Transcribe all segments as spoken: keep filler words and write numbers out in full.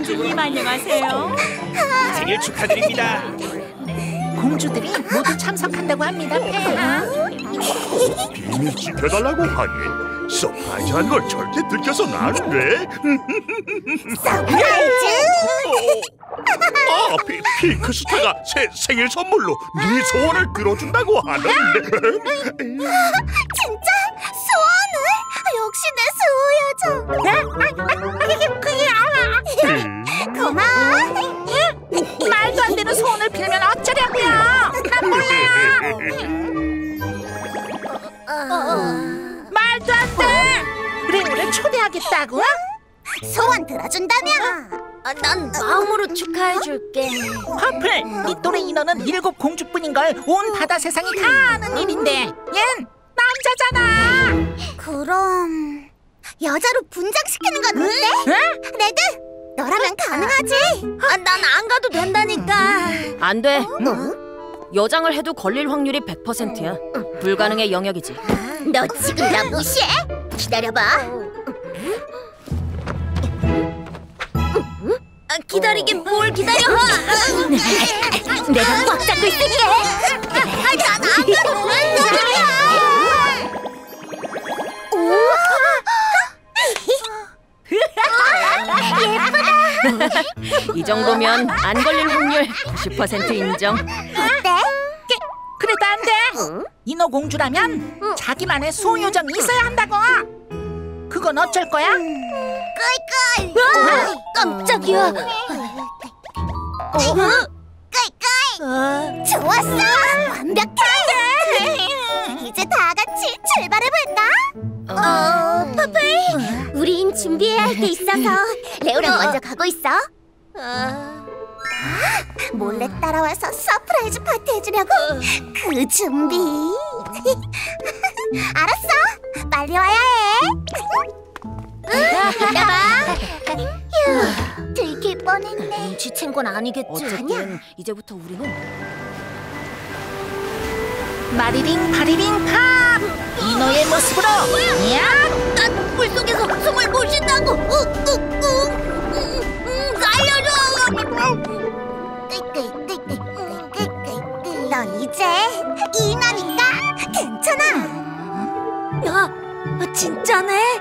공주님 안녕하세요. 생일 축하드립니다. 공주들이 모두 참석한다고 합니다. 폐하. 비밀 지켜달라고 하니 서프라이즈한 걸 절대 들켜서는 안 돼. 서프라이즈! 아, 피, 핑크스타가 새 생일 선물로 네 소원을 들어준다고 하는데. 진짜? 소원을? 역시 내 수호여정. 그게 알아. 고마워. 말도 안 되는 소원을 빌면 어쩌려고요? 난 몰라요. 말도 안 돼. 레오를 초대하겠다고? 소원 들어준다며? 난 마음으로 축하해줄게. 퍼플, 네 또래 인원은 일곱 공주뿐인걸 온 바다 세상이 다 아는 일인데 얜 남자잖아. 그럼 여자로 분장시키는 건 어때? 응? 레드, 너라면 가능하지? 아, 난 안 가도 된다니까. 안 돼. 여장을 해도 걸릴 확률이 백 퍼센트야. 불가능의 영역이지. 너 지금 나 무시해? 기다려봐. 아, 기다리긴 뭘 기다려. 내가 꽉 잡고 있을게. 난 안 가도 된다니까. 이 정도면 안 걸릴 확률 구십 퍼센트 인정. 어때? 그래도 안 돼. 인어 공주라면 자기만의 수호요정이 있어야 한다고. 그건 어쩔 거야? 꿀꿀. 깜짝이야. 꿀꿀. 좋았어. 완벽해. 이제 다 같이 출발해볼까? 어, 퍼플. 우린 준비해야 할 게 있어서 레오랑 먼저 가고 있어. 몰래 따라와서 서프라이즈 파티 해주려고 그 준비. 알았어. 빨리 와야 해. 이따 봐. 휴, 들킬 뻔했네. 눈치챈 건 아니겠지. 어쨌든 이제부터 우리는 마리링 파리링 팝! 인어의 모습으로 야! 난 물속에서 숨을 못 쉰다고. 욱욱욱. 살려줘. 넌 이제 인어니까 괜찮아. 아, 진짜네?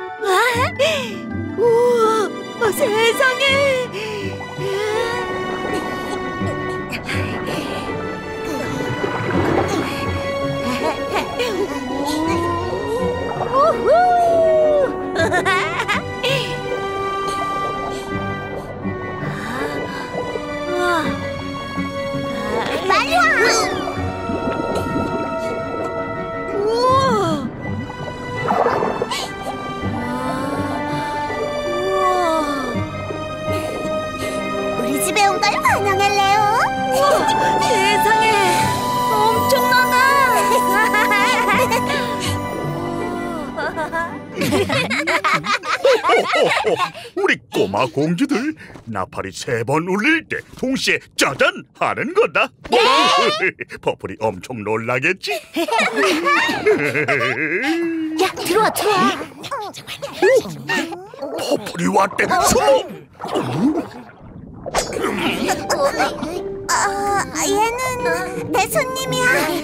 아, 우와, 세상에. 빨리 와. 우와. 우리 집에 온 걸 환영해, 레오. 세상에, 엄청나다. 우리 꼬마 공주들 나팔이 세 번 울릴 때 동시에 짜잔 하는 거다. 퍼플이 엄청 놀라겠지? 야, 들어와, 들어와. 퍼플이 왔대. 숨어. 어, 얘는 내 손님이야.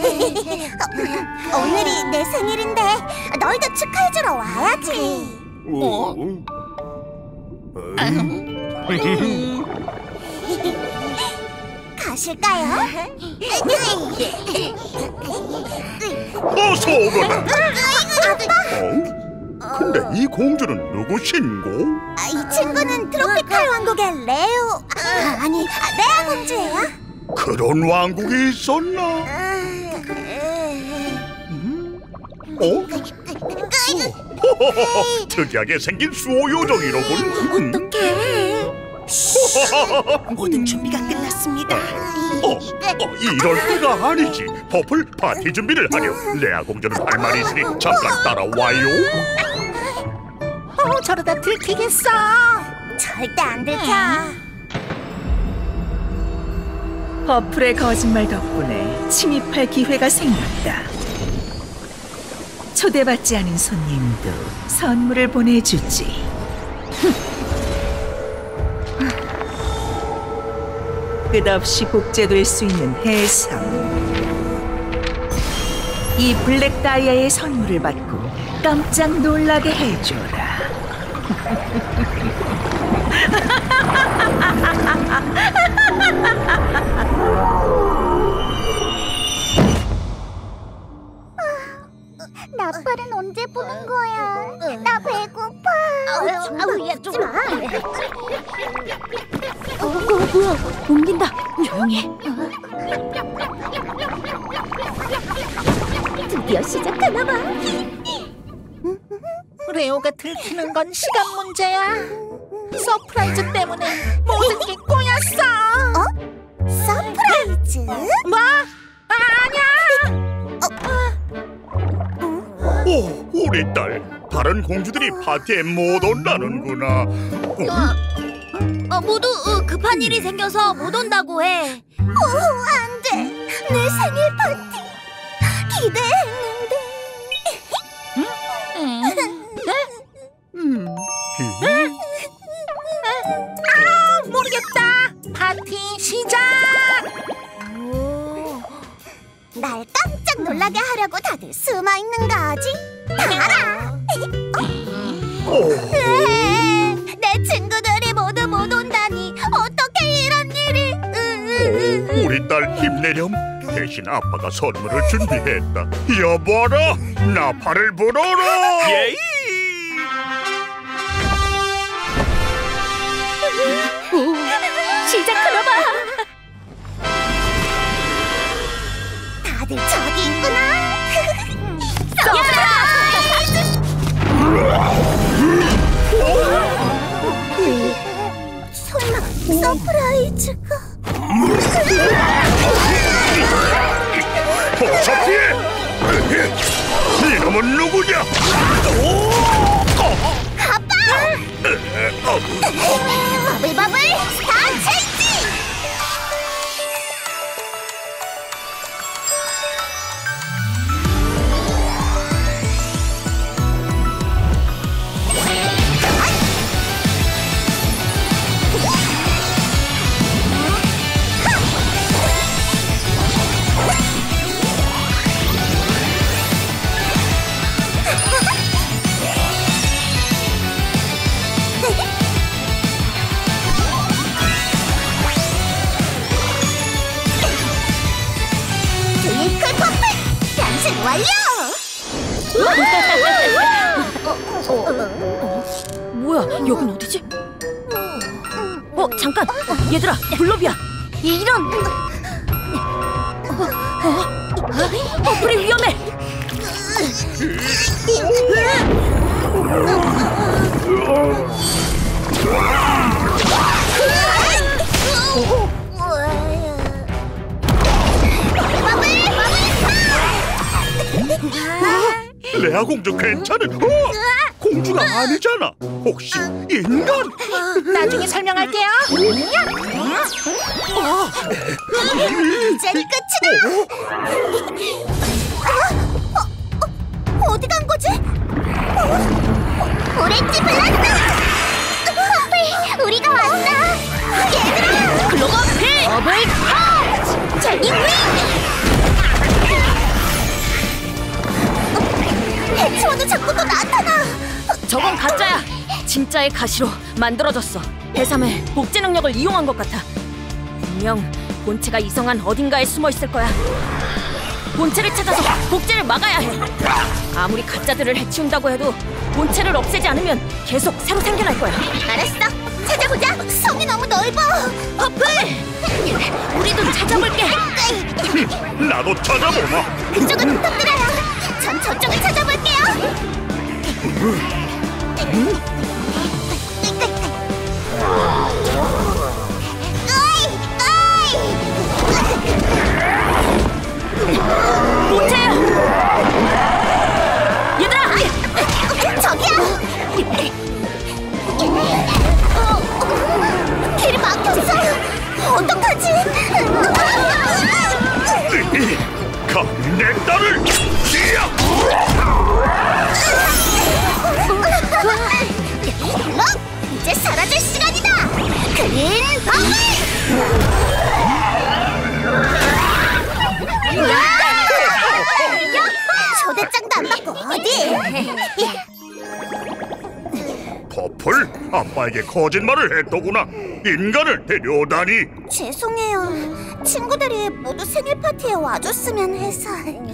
오늘이 내 생일인데 너희도 축하해주러 와야지. 어? 가실까요? 어서 오거라. 아빠, 어? 근데 이 공주는 누구신고? 아, 이 친구는 트로피칼 왕국의 레오. 아, 아니, 아, 레아 공주예요. 그런 왕국이 있었나? 어? 허허허허, 특이하게 생긴 수호요정이로군. 어떡해. 모든 준비가 끝났습니다. 어, 어, 이럴 때가 아니지. 퍼플 파티 준비를 하려. 레아 공주는 할 말이 있으니 잠깐 따라와요. 어, 저러다 들키겠어. 절대 안 들켜. 퍼플의 거짓말 덕분에 침입할 기회가 생겼다. 초대받지 않은 손님도 선물을 보내주지. 끝없이 복제될 수 있는 해성. 이 블랙 다이아의 선물을 받고 깜짝 놀라게 해줘라. 나팔은 언제 부는 거야? 나 배고파. 아우, 야, 좀 마. 어, 어, 뭐야? 옮긴다. 조용히. 드디어 시작하나 봐. 레오가 들키는 건 시간 문제야. 서프라이즈 때문에 모든 게 꼬였어. 어? 서프라이즈? 뭐? 아니야. 오, 우리 딸. 다른 공주들이 파티에 못 온다는구나. 어, 모두 어, 급한 일이 생겨서 못 온다고 해. 오, 안 돼. 내 생일 파티 기대했는데. 음. 아, 모르겠다. 파티 시작. 오, 날 깜짝 놀라게 하려고 다들 숨어 있는 거지? 알아. 오, 으에, 내 친구들이 모두 못 온다니 어떻게 이런 일이? 으으으으. 우리 딸 힘내렴. 대신 아빠가 선물을 준비했다. 여보라, 나팔을 불어라. 예이! 시작하나 봐. 다들 저기 있구나. 서프라이즈! 설마 서프라이즈가? 어서 피해! 이놈은 누구냐? 아빠! 버블버블 스타 체인지! 트윙클 퍼플 변신 완료! 뭐야, 여긴 어디지? 어, 잠깐! 얘들아, 블럽이야! 이런! 퍼플이 위험해! 레아 공주 괜찮은? 어? 공주가 아니잖아. 혹시 인간? 나중에 설명할게요. 이젠 끝이다! 어? 어? 어디 간 거지? 어? 오렌지 블라스터! 퍼플, 우리가 왔다! 얘들아! 글로버 필! 더블 어! 제니 윙! 해치워도 자꾸 또 나타나! 저건 가짜야! 진짜의 가시로 만들어졌어. 해삼의 복제 능력을 이용한 것 같아. 분명 본체가 이성한 어딘가에 숨어 있을 거야. 본체를 찾아서 복제를 막아야 해. 아무리 가짜들을 해치운다고 해도 본체를 없애지 않으면 계속 새로 생겨날 거야. 알았어! 찾아보자! 성이 너무 넓어! 퍼플! 우리도 찾아볼게. 나도 찾아보마. 그쪽은 부탁드려요! 전 저쪽을 찾아볼게요! 본체야! 얘들아! 저기요! 어, 길이 막혔어! 어떡하지? 감히 내 딸을! 어디? 퍼플, 아빠에게 거짓말을 했더구나. 인간을 데려오다니. 죄송해요. 친구들이 모두 생일 파티에 와줬으면 해서.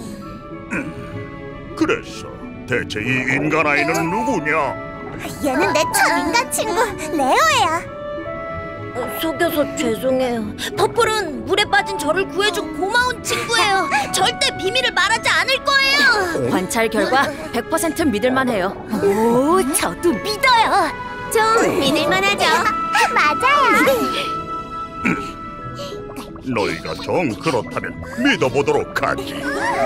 그래서 대체 이 인간 아이는 누구냐? 얘는 내 첫 인간 친구 레오예요. 속여서 죄송해요. 퍼플은 물에 빠진 저를 구해준 고마운 친구예요. 절대 비밀을 말하지 않을 거예요. 관찰 결과 백 퍼센트 믿을만해요. 오, 저도 믿어요. 좀 믿을만하죠? 맞아요. 너희가 정 그렇다면 믿어보도록 하지.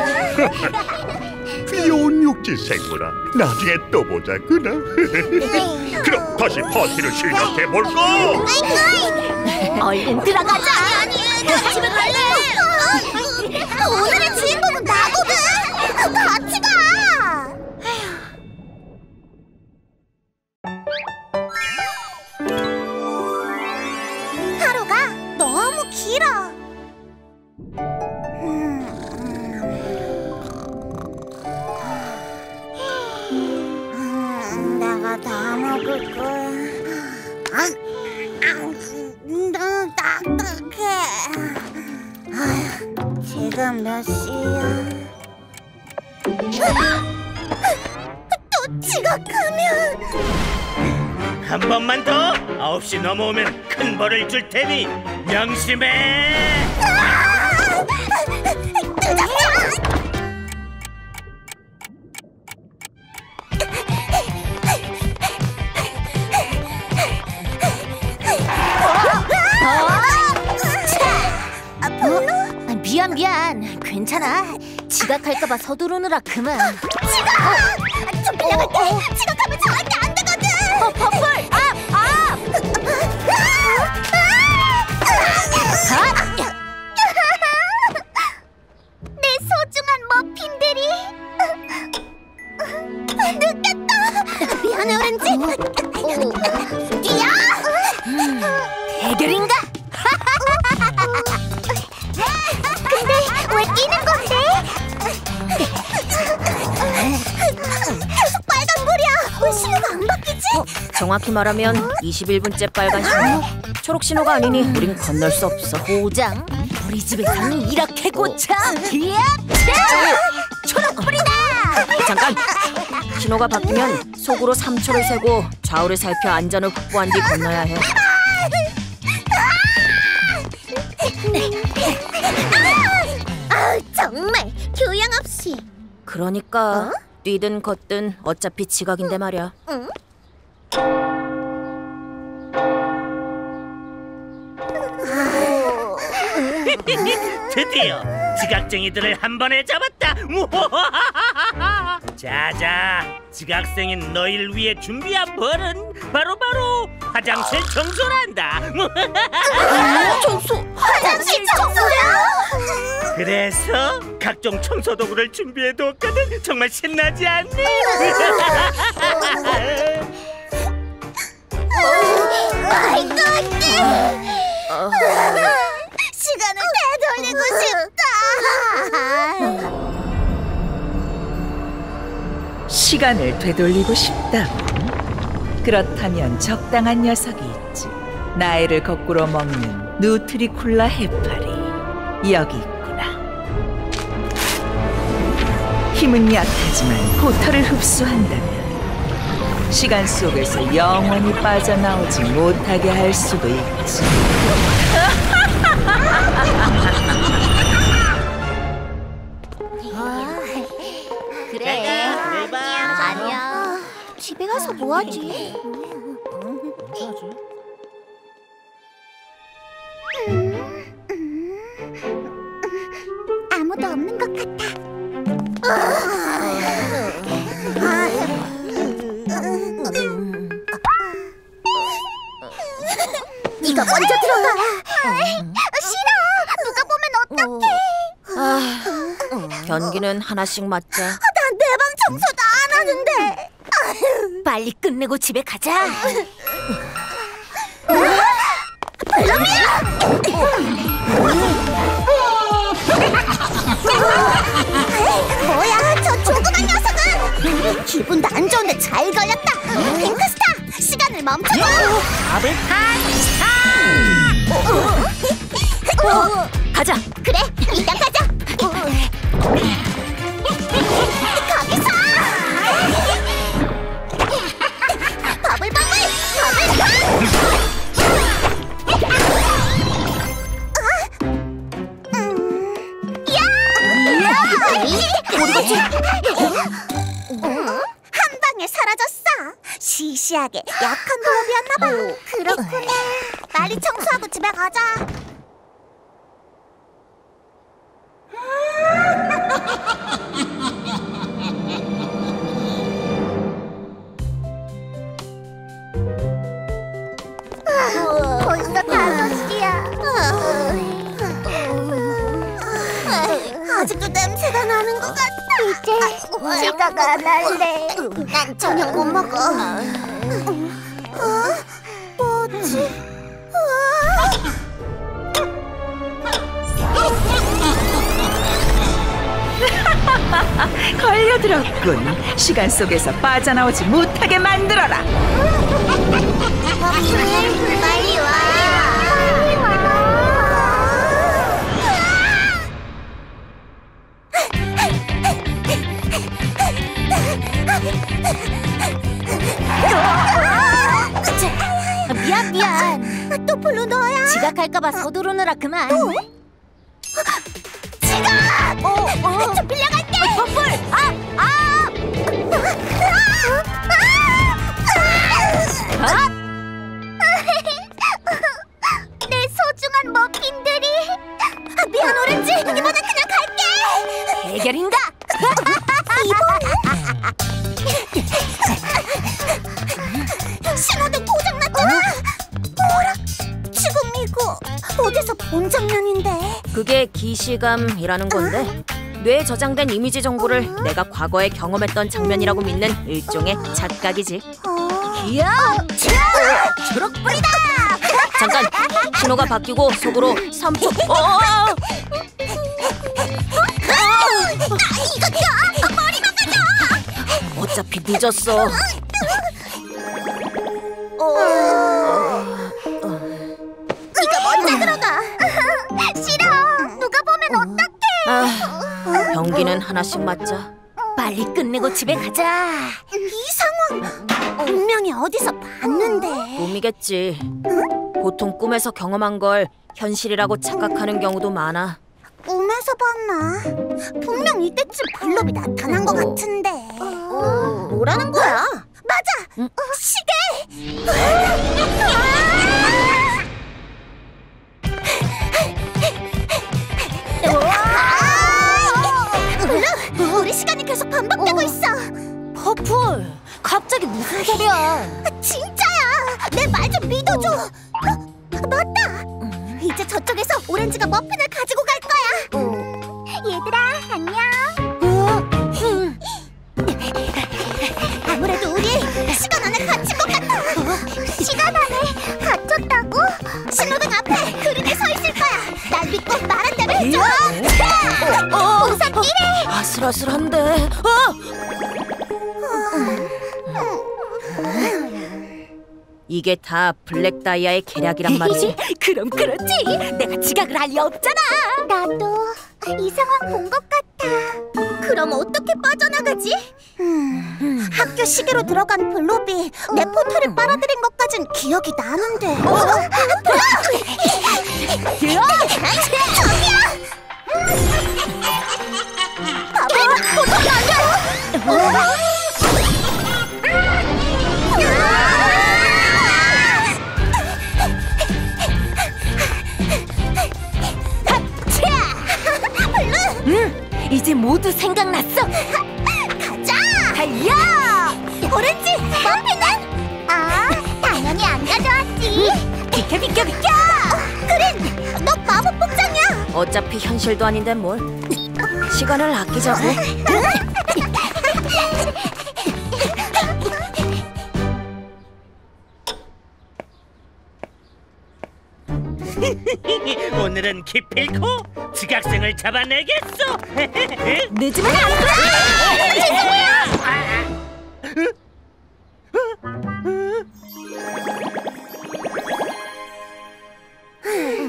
귀여운 육지 생물아, 나중에 또 보자꾸나. 그럼 다시 파티를 시작해볼까? 얼른 들어가자. 아니, 아니, 나 집에 갈래. 오늘의 주인공은 나거든. 같이 가. 하루가 너무 길어. 음, 내가 다 먹을 거야. 아, 너무 딱딱해. 아휴, 지금 몇 시야? 또 지각하면 한 번만 더 아홉 시 넘어오면 큰 벌을 줄 테니 명심해. 늦었어. 미안 미안. 괜찮아. 지각할까봐 서두르느라 그만. 지각! 좀 빌려갈게. 지각하면 절대 안 되거든. 어, 퍼플! 아! 아! 내 소중한 머핀들이. 늦겠다. 미안해 오렌지. 뛰어. 대결인가? 근데 왜 뛰는 건데? 계속 빨간불이야. 왜 신호가 안 바뀌지? 정확히 말하면 이십일 분째 빨간 신호. 초록 신호가 아니니 우린 건널 수 없어. 고장. 우리 집에서는 이렇게 고쳐. 이야! 초록불이다. 잠깐. 신호가 바뀌면 속으로 삼 초를 세고 좌우를 살펴 안전을 확보한 뒤 건너야 해. 아, 정말 교양 없이. 그러니까 뛰든 걷든 어차피 지각인데 말이야. 응? 드디어 지각쟁이들을 한 번에 잡았다. 자자, 지각생인 너희를 위해 준비한 벌은 바로바로 화장실 청소란다. 청소? 화장실 청소요? 그래서 각종 청소 도구를 준비해뒀거든. 정말 신나지 않니? 말도 안 돼. 시간을 되돌리고 싶다. 시간을 되돌리고 싶다고? 그렇다면 적당한 녀석이 있지. 나이를 거꾸로 먹는 누트리콜라 해파리. 여기 있구나. 힘은 약하지만 포터를 흡수한다면 시간 속에서 영원히 빠져나오지 못하게 할 수도 있지. 그래. 아니야. 집에 가서 뭐하지? 아무도 없는 것 같아. 네가 먼저 들어가. 싫어. 누가 보면 어떡해. 아, 변기는 하나씩 맞자. 난 내 방 청소도 안 하는데. 빨리 끝내고 집에 가자. 뭐야, 저 조그만 녀석은! 기분도 안 좋은데 잘 걸렸다. 핑크스타, 시간을 멈춰줘. 더블 타임 어, 가자. 그래, 이따 가자. 거기서! 버블 버블, 버블 음, 야! 한 방에 사라졌어. 시시하게 약한 호흡이었나봐. 그렇구나. 빨리 청소하고 집에 가자. 벌써 다섯 시야. 아직도 냄새가 나는 것 같아. 이제 지가가 안 할래. 난 저녁 못 먹어. 어? 뭐지? 걸려들었군. 시간 속에서 빠져나오지 못하게 만들어라. 버블, 빨리 와. 빨리 와. 미안 미안. 또 블루 너야? 지각할까봐 서두르느라 그만. 또? 지각! 어, 어. 좀 빌려갈게. 버블. 아 아. 아! 내 소중한 머핀들이. 아, 미안 오렌지. 이번엔 그냥 갈게. 해결인가? 신호등 고장났잖아. 어라? 지금 이거 어디서 본 장면인데? 그게 기시감이라는 건데 뇌에 저장된 이미지 정보를 내가 과거에 경험했던 장면이라고 믿는 일종의 착각이지. 어... 이야! 초록불이다! 잠깐! 신호가 바뀌고 속으로 삼 초. 어! 이것도 머리 망가져. 어차피 늦었어. 네가 먼저 들어가. 싫어. 누가 보면 어떡해. 아, 병기는 하나씩 맞자. 빨리 끝내고 집에 가자. 이 상황 분명히 어디서 봤는데. 꿈이겠지. 보통 꿈에서 경험한 걸 현실이라고 착각하는 경우도 많아. 꿈에서 봤나? 분명 이때쯤 블럽이 나타난 것 같은데. 뭐라는 거야? 맞아! 응? 시계! 블루! 우리 시간이 계속 반복되고 있어. 퍼플! 갑자기 무슨 소리야? 진짜야! 내 말 좀 믿어줘! 어, 맞다! 이제 저쪽에서 오렌지가 머핀을 가지고 갈 거야! 얘들아, 안녕! 아무래도 우리 시간 안에 갇힌 것 같아! 시간 안에 갇혔다고? 신호등 앞에 그림이 서 있을 거야! 날 믿고 말한 대로 해줘! 어, 우선 뛰래! 아슬아슬한데. 어! 이게 다 블랙 다이아의 계략이란 말이지? 그럼 그렇지! 내가 지각을 할 리 없잖아! 나도 이 상황 본 것 같아. 그럼 어떻게 빠져나가지? 음, 학교 시계로 들어간 블롭이 내 포털을 빨아들인 것까진 기억이 나는데. 어? 저기야! 바보! 포털 날려! 응! 이제 모두 생각났어! 가자! 달려! 오렌지! 머핀은? 아, 당연히 안 가져왔지. 비켜 비켜 비켜! 그린! 너 마법 복장이야! 어차피 현실도 아닌데 뭘. 시간을 아끼자고. 오늘은 기필코 지각생을 잡아내겠어. 늦으면 안 돼! 죄송해요!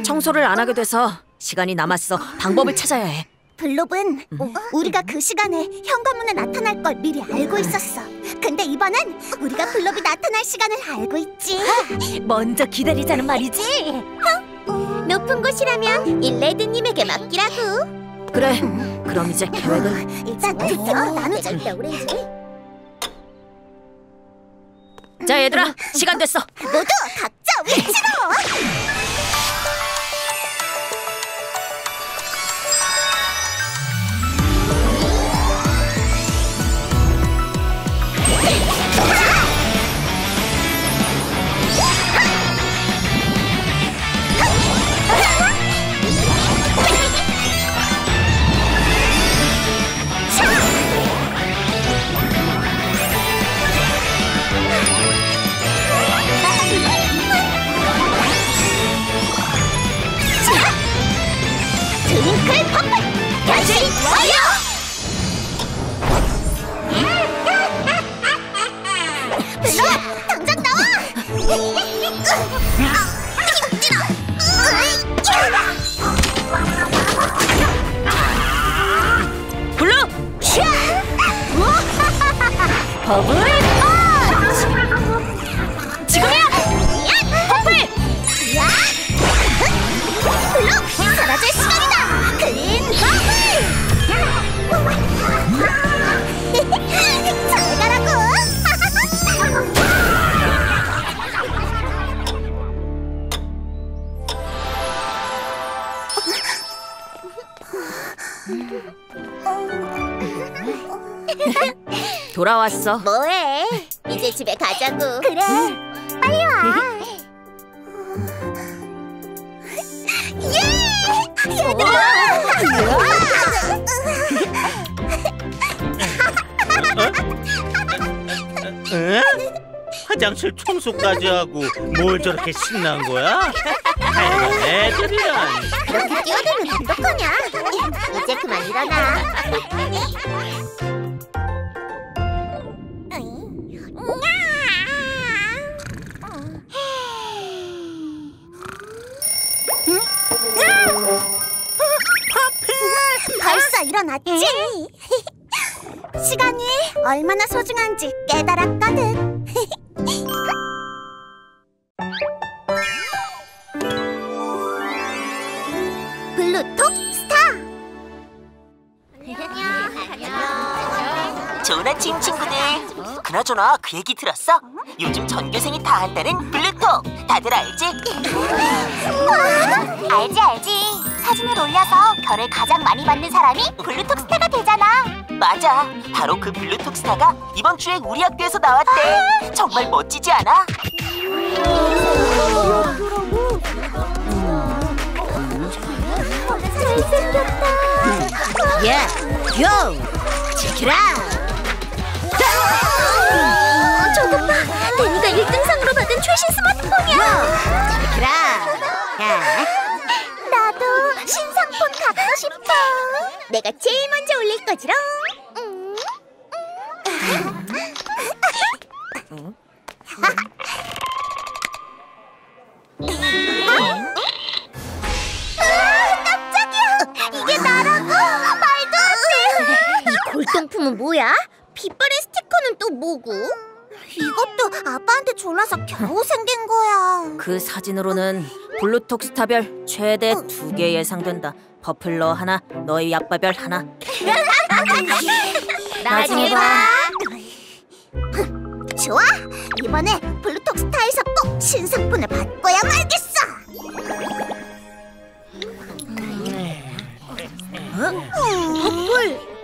청소를 안 하게 돼서 시간이 남았어. 방법을 찾아야 해. 블롭은 우리가 그 시간에 현관문에 나타날 걸 미리 알고 있었어. 근데 이번엔 우리가 블롭이 나타날 시간을 알고 있지. 먼저 기다리자는 말이지. 높은 곳이라면 일레드님에게 맡기라고. 그래. 그럼 이제 계획은? 일단 듣기로 나누자. 오렌지. 자, 얘들아, 시간 됐어. 모두 각자 위치로. 트윙클 퍼플 변신 완료! 블록 당장 나와! 블루! 버블 펀치! 지금이야! 퍼플! 블록 사라질 시간이다! 그린 버블! 잘 가라고! 돌아왔어. 뭐해? 이제 집에 가자고. 그래, 빨리 와. 예! 얘들아! 응? 화장실 청소까지 하고 뭘 저렇게 신난 거야? 아이고, 애들이란. 그렇게 뛰어들면 어떡하냐? 이제 그만 일어나. 벌써 일어났지? 시간이 얼마나 소중한지 깨달았거든. 블루톡 스타. 좋은 아침 친구들. 그나저나 그 얘기 들었어? 요즘 전교생이 다 한다는 블루톡. 다들 알지? 알지 알지. 사진을 올려서 별을 가장 많이 받는 사람이 블루톡 스타가 되잖아. 맞아. 바로 그 블루톡 스타가 이번 주에 우리 학교에서 나왔대. 정말 멋지지 않아? 잘생겼다. 야, 요! 지키라! 저것 봐. 데니가 일 등상으로 받은 최신 스마트폰이야. 지키라! 야. 나도 신상폰 갖고 싶어. 내가 제일 먼저 올릴 거지롱. 음. 음. 아, 깜짝이야. 이게 나라고? 말도 안 돼. 이 골동품은 뭐야? 빗발의 스티커는 또 뭐고? 이것도 아빠한테 졸라서 겨우 생긴 거야. 그 사진으로는 블루톡 스타별 최대 두 개 예상된다. 버플러 하나, 너희 아빠별 하나. 나중에 봐. 좋아. 이번에 블루톡 스타에서 꼭 신상품을 받고야 말겠어. 버플.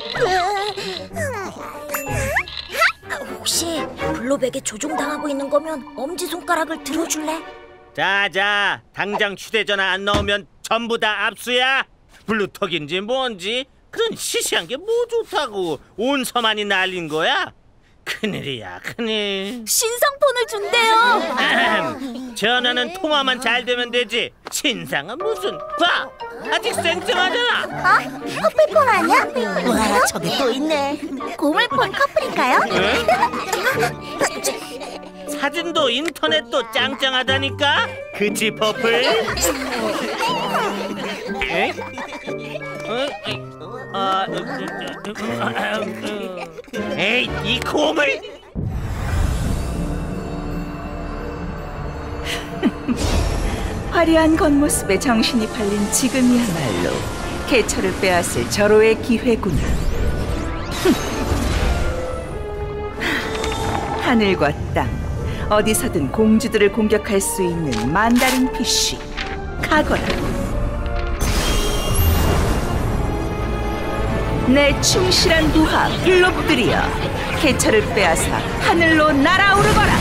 혹시 블루백에 조종당하고 있는 거면 엄지손가락을 들어줄래? 자자, 당장 휴대전화 안 넣으면 전부 다 압수야. 블루톡인지 뭔지 그런 시시한 게 뭐 좋다고 온 서만이 날린 거야? 큰일이야, 큰일. 신상폰을 준대요. 아흠, 전화는 통화만 잘 되면 되지. 신상은 무슨? 봐, 아직 쌩쌩하잖아. 어? 커플폰 아니야? 와, 저기 또 있네. 고물폰 커플인가요? 응? 사진도 인터넷도 짱짱하다니까. 그치 퍼플? 에? 어? 아, 에이, 이 곰을! 화려한 겉모습에 정신이 팔린 지금이야말로 개처를 빼앗을 절호의 기회구나. 하늘과 땅, 어디서든 공주들을 공격할 수 있는 만다린 피쉬, 가거라. 내 충실한 부하 글로브들이여, 개처를 빼앗아 하늘로 날아오르거라.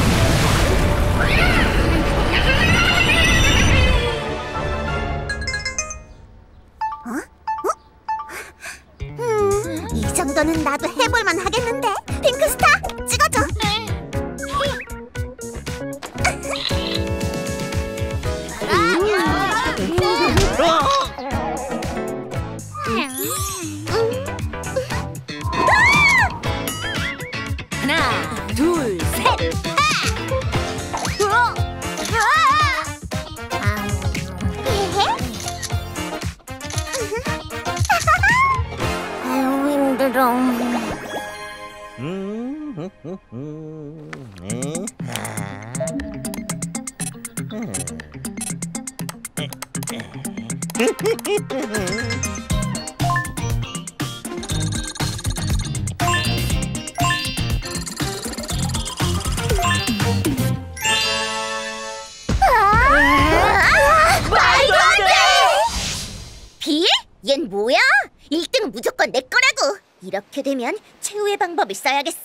음, 이 정도는 나도 해볼만 하겠는데. 핑크스타, 찍어줘. 하나, 둘, 셋. 아유, 힘들어. 음, 음, 음, 음, 음. 말도 안 돼! 빌? 얜 뭐야? 일 등은 무조건 내 거라고! 이렇게 되면 최후의 방법을 써야겠어.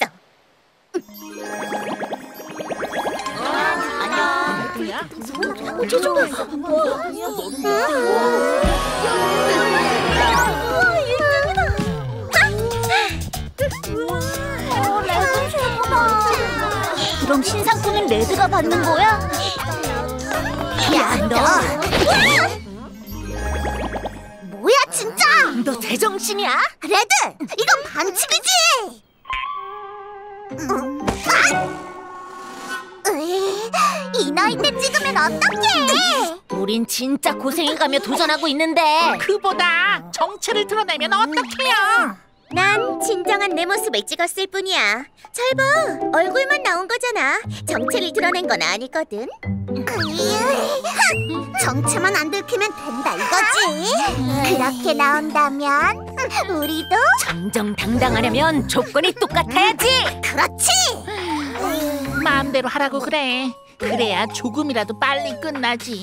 그럼 신상품은 레드가 받는 거야? 야, 너! 뭐야, 진짜! 너 제정신이야? 레드! 이건 반칙이지! 음, 아! 으이, 이 나이 때 찍으면 어떡해! 우린 진짜 고생해가며 도전하고 있는데. 그보다 정체를 드러내면 어떡해요? 난 진정한 내 모습을 찍었을 뿐이야. 잘 봐, 얼굴만 나온 거잖아. 정체를 드러낸 건 아니거든. 정체만 안 들키면 된다 이거지. 그렇게 나온다면 우리도 정정당당하려면 조건이 똑같아야지. 그렇지. 마음대로 하라고 그래. 그래야 조금이라도 빨리 끝나지.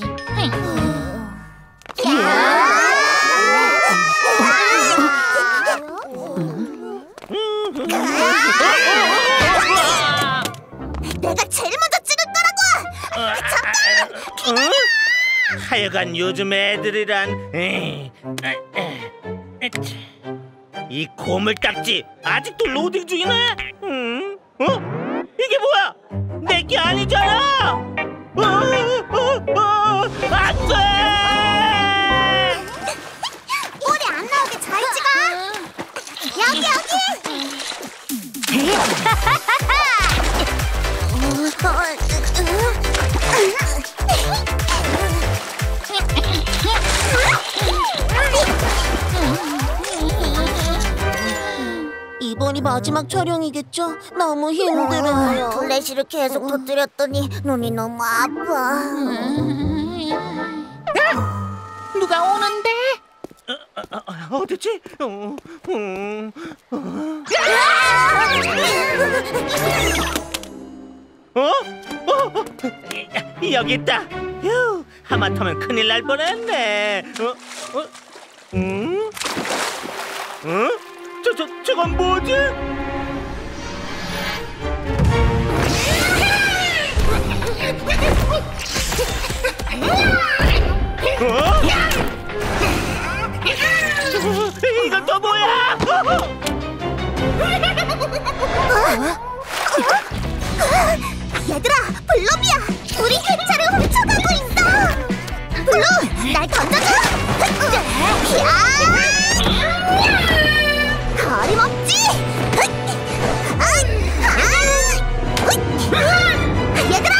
내가 제일 먼저 찍을 거라고. 잠깐. 어? 하여간 요즘 애들이란 에이, 에, 에, 에치. 이 고물딱지 아직도 로딩 중이네? 응? 어? 이게 뭐야? 내게 아니잖아! 어, 어, 어, 안 돼! 꼬리 안 나오게 잘 찍어. 여기 여기. 이번이 마지막 촬영이겠죠? 너무 힘들어요. 플래시를 계속 터뜨렸더니 눈이 너무 아파. 누가 오는데? 어, 어, 어디지? 어, 어, 어. 어? 어? 여기 있다. 휴, 하마터면 큰일 날 뻔했네. 어? 어? 응? 어? 저, 저, 저건 뭐지? 어? 이건 또 뭐야? 얘들아, 블루비야! 우리 회차를 훔쳐가고 있어! 블루, 날 던져줘! 어림없지! 얘들아,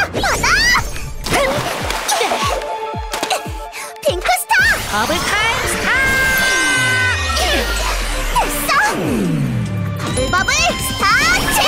버블 타임 스타트! 됐어! 버블 버블 스타트!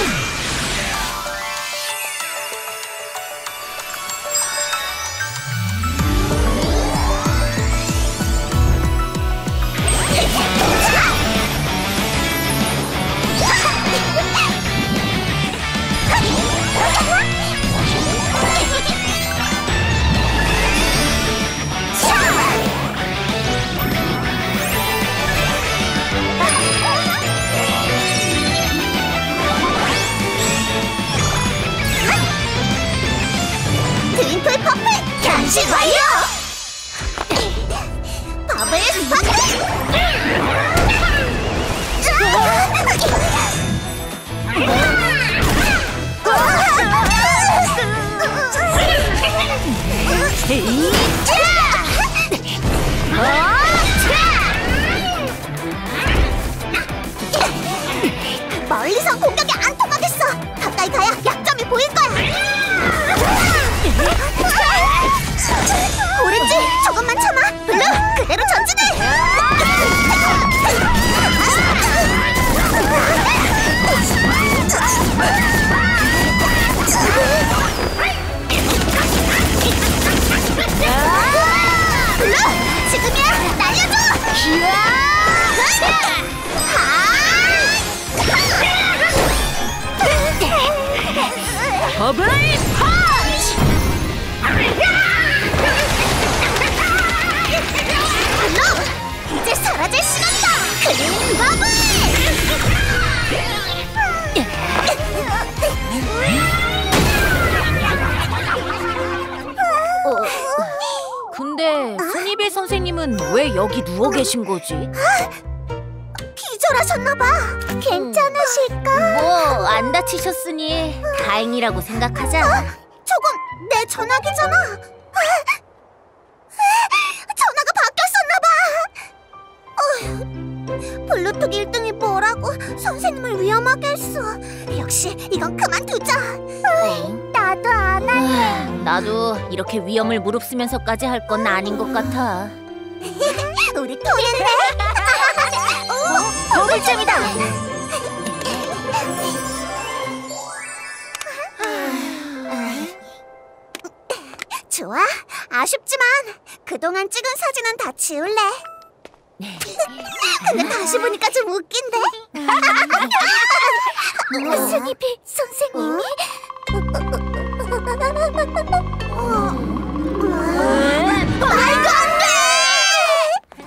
트윈클 퍼플 변신 완료! 버블 스파크! 멀리선 공격이 안 통하겠어! 가까이 가야 약점이 보일 거야! 오렌지, 조금만 참아! 블루, 그대로 전진해! 블루, 지금이야! 날려줘! 버블 펀치! 블루, 이제 사라질 시간이다! 클린 버블! 근데 순이빌 선생님은 왜 여기 누워 계신 거지? 기절하셨나봐. 괜찮으실까? 뭐 안 다치셨으니 다행이라고 생각하자. 저건 내 전화기잖아. 전화가 바뀌었었나봐. 블루톡 일 등이 뭐라고 선생님을 위험하게 했어. 역시 이건 그만두자. 나도 안 할래. 나도 이렇게 위험을 무릅쓰면서까지 할 건 아닌 것 같아. 우리 통했네. 버블잼이다. 좋아. 아쉽지만 그동안 찍은 사진은 다 지울래. 근데 다시 보니까 좀 웃긴데? 순이빌 선생님이? 말도 안 돼!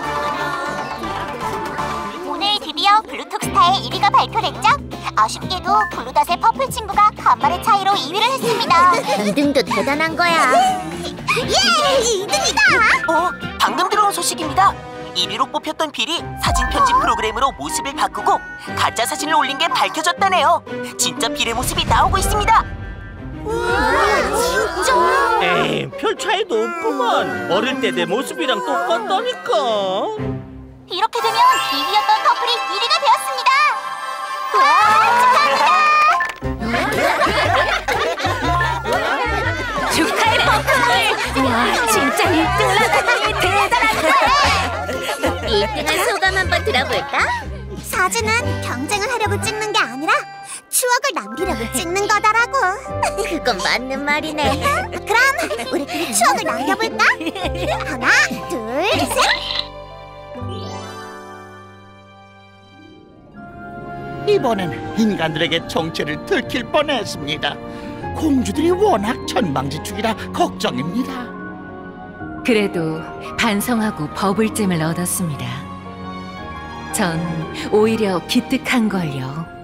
오늘 드디어 블루톡 스타의 일 위가 발표됐죠? 아쉽게도 블루닷의 퍼플 친구가 간만의 차이로 이 위를 했습니다. 이 등도 대단한 거야. 예! 이 등이다! 어? 방금 들어온 소식입니다. 일 위로 뽑혔던 빌이 사진 편집 프로그램으로 모습을 바꾸고 가짜 사진을 올린 게 밝혀졌다네요. 진짜 빌의 모습이 나오고 있습니다. 진짜? 에이, 별 차이도 없구만. 어릴 때 내 모습이랑 똑같다니까. 이렇게 되면 이 위였던 커플이 일 위가 되었습니다. 와, 축하해 퍼플! 와, 진짜 일 등 나다니 대단하다! 일 등한 소감 한번 들어볼까? 사진은 경쟁을 하려고 찍는 게 아니라 추억을 남기려고 찍는 거더라고. 그건 맞는 말이네. 그럼 우리끼리 추억을 남겨볼까? 하나, 둘, 셋! 이번엔 인간들에게 정체를 들킬 뻔했습니다. 공주들이 워낙 천방지축이라 걱정입니다. 그래도 반성하고 버블잼을 얻었습니다. 전 오히려 기특한걸요.